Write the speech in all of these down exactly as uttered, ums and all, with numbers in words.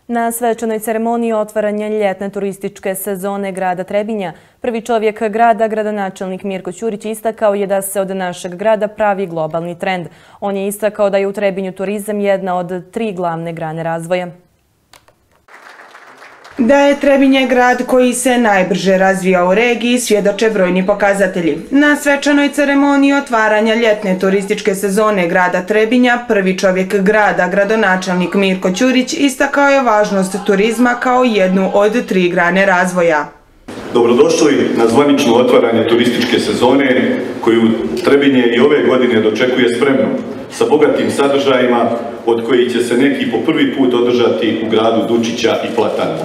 Na svečanoj ceremoniji otvaranja ljetne turističke sezone grada Trebinja, prvi čovjek grada, gradonačelnik Mirko Ćurić, istakao je da se od našeg grada pravi globalni trend. On je istakao da je u Trebinju turizam jedna od tri glavne grane razvoja. Da je Trebinje grad koji se najbrže razvija u regiji svjedoče brojni pokazatelji. Na svečanoj ceremoniji otvaranja ljetne turističke sezone grada Trebinja prvi čovjek grada, gradonačelnik Mirko Ćurić, istakao je važnost turizma kao jednu od tri grane razvoja. Dobrodošli na zvanično otvaranje turističke sezone koju Trebinje i ove godine dočekuje spremno, sa bogatim sadržajima od kojih će se neki po prvi put održati u gradu Dučića i Platana.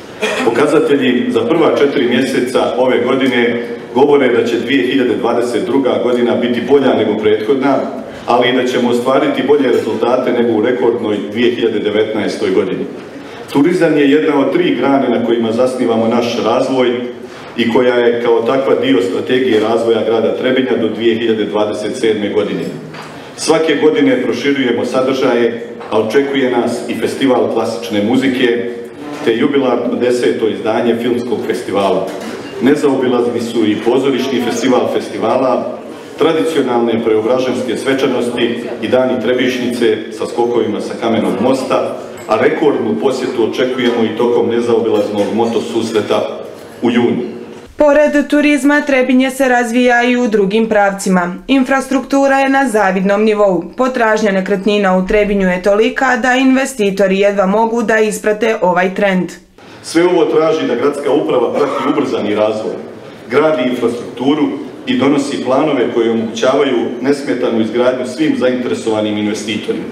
Pokazatelji za prva četiri mjeseca ove godine govore da će dvije hiljade dvadeset druga. godina biti bolja nego prethodna, ali i da ćemo ostvariti bolje rezultate nego u rekordnoj dvije hiljade devetnaestoj. godini. Turizam je jedna od tri grane na kojima zasnivamo naš razvoj i koja je kao takva dio strategije razvoja grada Trebinja do dvije hiljade dvadeset sedme. godine. Svake godine proširujemo sadržaje, a očekuje nas i festival klasične muzike, te jubilarno deseto izdanje filmskog festivala. Nezaobilazni su i pozorišni festival festivala, tradicionalne preobraženske svečanosti i dani Trebišnjice sa skokovima sa Kamenog mosta, a rekordnu posjetu očekujemo i tokom nezaobilaznog moto susreta u junu. Pored turizma, Trebinje se razvija i u drugim pravcima. Infrastruktura je na zavidnom nivou. Potražnja nekretnina u Trebinju je tolika da investitori jedva mogu da isprate ovaj trend. Sve ovo traži da gradska uprava prati ubrzani razvoj, gradi infrastrukturu i donosi planove koji omogućavaju nesmetanu izgradnju svim zainteresovanim investitorima.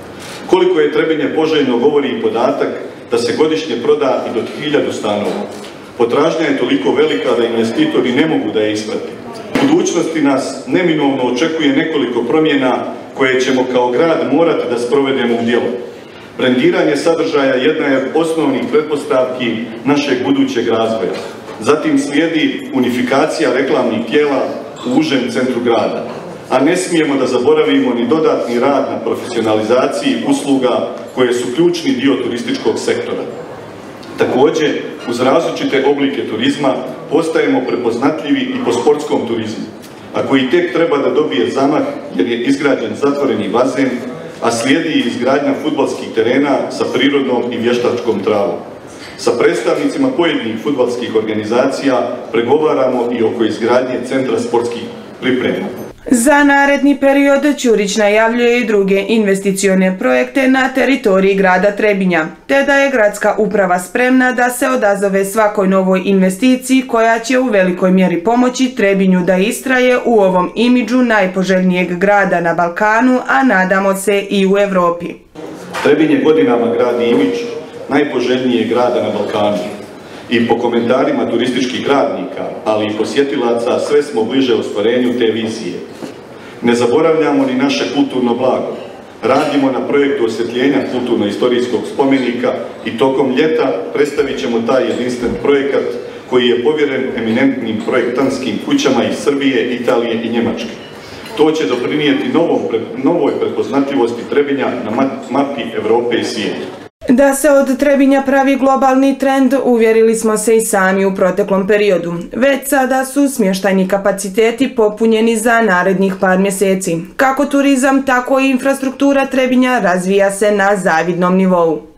Koliko je Trebinje poželjno govori i podatak da se godišnje proda i do hiljadu stanova. Potražnja je toliko velika da investitori ne mogu da je isprate. U budućnosti nas neminovno očekuje nekoliko promjena koje ćemo kao grad morati da sprovedemo u djelo. Brendiranje sadržaja jedna je od osnovnih pretpostavki našeg budućeg razvoja. Zatim slijedi unifikacija reklamnih tijela u užem centru grada. A ne smijemo da zaboravimo ni dodatni rad na profesionalizaciji usluga koje su ključni dio turističkog sektora. Također, uz različite oblike turizma postajemo prepoznatljivi i po sportskom turizmu, a koji tek treba da dobije zamah jer je izgrađen zatvoreni bazen, a slijedi i izgradnja fudbalskih terena sa prirodnom i vještačkom travom. Sa predstavnicima pojedinih fudbalskih organizacija pregovaramo i oko izgradnje centra sportskih priprema. Za naredni period Ćurić najavljuje i druge investicione projekte na teritoriji grada Trebinja, te da je gradska uprava spremna da se odazove svakoj novoj investiciji koja će u velikoj mjeri pomoći Trebinju da istraje u ovom imidžu najpoželjnijeg grada na Balkanu, a nadamo se i u Evropi. Trebinje godinama gradi imidž najpoželjnijeg grada na Balkanu. I po komentarima turističkih radnika, ali i posjetilaca, sve smo bliže ostvarenju te vizije. Ne zaboravljamo ni naše kulturno blago. Radimo na projektu osvjetljenja kulturno-istorijskog spomenika i tokom ljeta predstavit ćemo taj jedinstven projekat koji je povjeren eminentnim projektantskim kućama iz Srbije, Italije i Njemačke. To će doprinijeti novom, novoj prepoznatljivosti Trebinja na mapi Evrope i svijeta. Da se od Trebinja pravi globalni trend uvjerili smo se i sami u proteklom periodu. Već sada su smještajni kapaciteti popunjeni za narednih par mjeseci. Kako turizam, tako i infrastruktura Trebinja razvija se na zavidnom nivou.